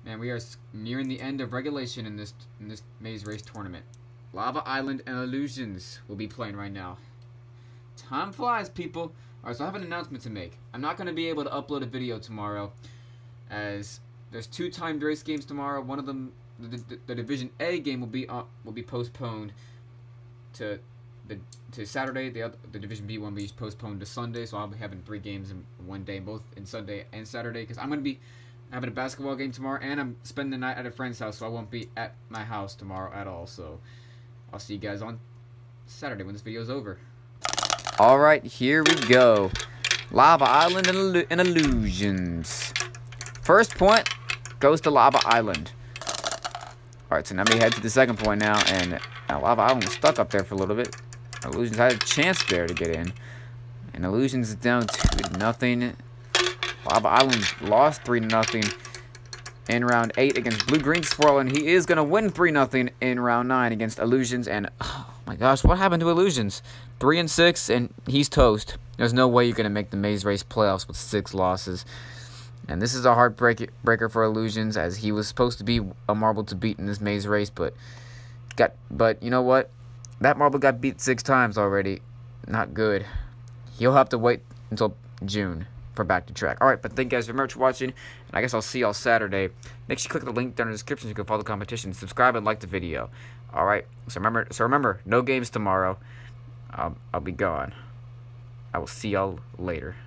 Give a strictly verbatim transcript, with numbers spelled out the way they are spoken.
And we are nearing the end of regulation in this in this maze race tournament. Lava Island and Illusions will be playing right now. Time flies, people. Alright, so I have an announcement to make. I'm not going to be able to upload a video tomorrow, as there's two timed race games tomorrow. One of them, the, the, the Division A game, will be uh, will be postponed to the to Saturday. The other, the Division B one will be postponed to Sunday. So I'll be having three games in one day, both in Sunday and Saturday, because I'm going to be having a basketball game tomorrow, and I'm spending the night at a friend's house, so I won't be at my house tomorrow at all. So I'll see you guys on Saturday when this video is over. Alright, here we go. Lava Island and, and Illusions. First point goes to Lava Island. Alright, so now we head to the second point now, and now Lava Island was stuck up there for a little bit. Illusions had a chance there to get in. And Illusions is down two to nothing. Lava Island lost three to nothing in round eight against Blue Green Swirl, and he is going to win three nothing in round nine against Illusions. And oh my gosh, what happened to Illusions? three and six, and he's toast. There's no way you're going to make the Maze Race playoffs with six losses. And this is a heartbreaker for Illusions, as he was supposed to be a marble to beat in this Maze Race, but got but you know what? That marble got beat six times already. Not good. He'll have to wait until June for back to track. Alright, but thank you guys very much for watching, and I guess I'll see y'all Saturday. Make sure you click the link down in the description so you can follow the competition, subscribe, and like the video. Alright, so remember, so remember, no games tomorrow. I'll, I'll be gone. I will see y'all later.